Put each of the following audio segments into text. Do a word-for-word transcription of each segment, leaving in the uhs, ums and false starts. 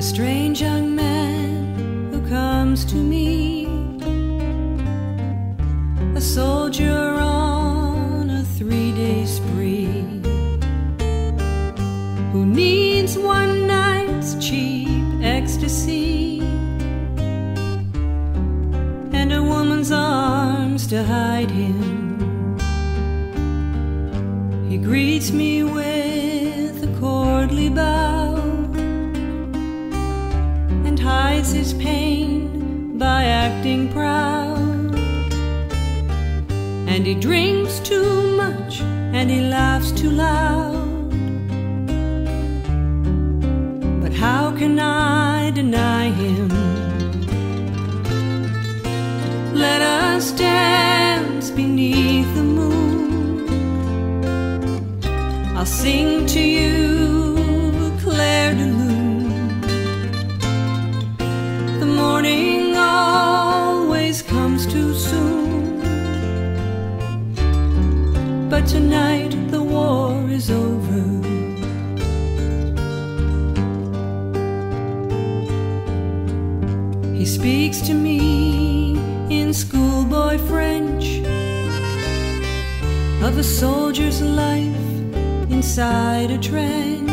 strange young man who comes to me, a soldier on a three-day spree, who needs one night's cheap ecstasy and a woman's arms to hide him. He greets me with a courtly bow and hides his pain by acting proud. And he drinks too much and he laughs too loud. But how can I deny him? Let us dance beneath the moon. I'll sing to you Clair de Lune. The morning always comes too soon, but tonight the war is over. He speaks to me in schoolboy French of a soldier's life inside a trench,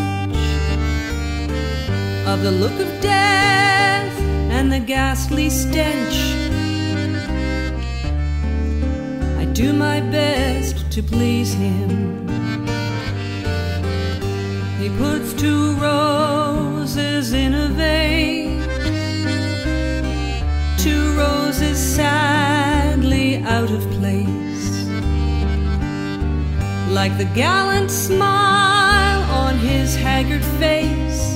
of the look of death and the ghastly stench. I do my best to please him. He puts two roses in a vase, two roses sadly out of place, like the gallant smile on his haggard face.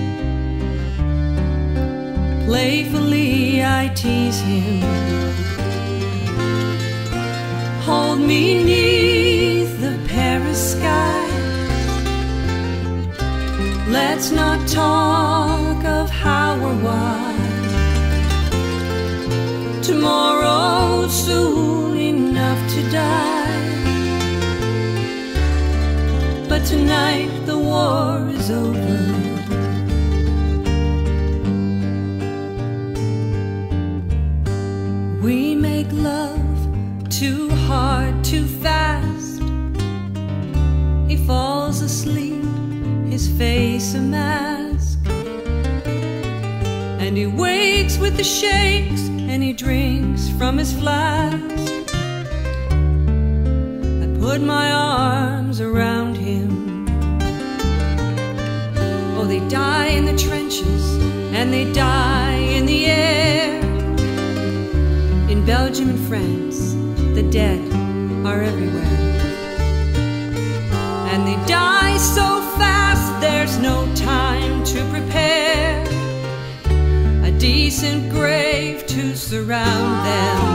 Playfully I tease him. Hold me neath the Paris sky. Let's not talk of how or why. Tomorrow soon enough to die, but tonight the war is over. We make love too hard, too fast. He falls asleep, his face a mask, and he wakes with the shakes, and he drinks from his flask. I put my arms around him. Oh, they die in the trenches, and they die in the air. In Belgium and France, the dead are everywhere. And they die so fast, there's no time to prepare a decent grave to surround them.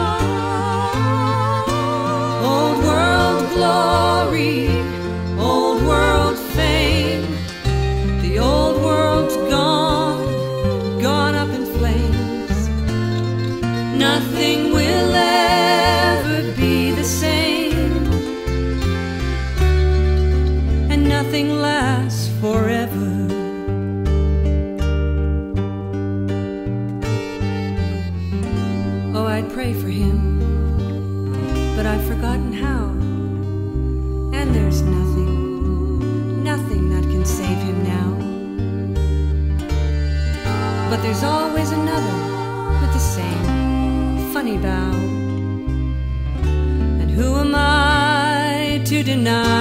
Old world glory, old world fame, the old world's gone, gone up in flames. Nothing will ever be the same, and nothing lasts forever. Oh, I'd pray for him, but I've forgotten how. And there's nothing, nothing that can save him now. But there's always another with the same funny bow. And who am I to deny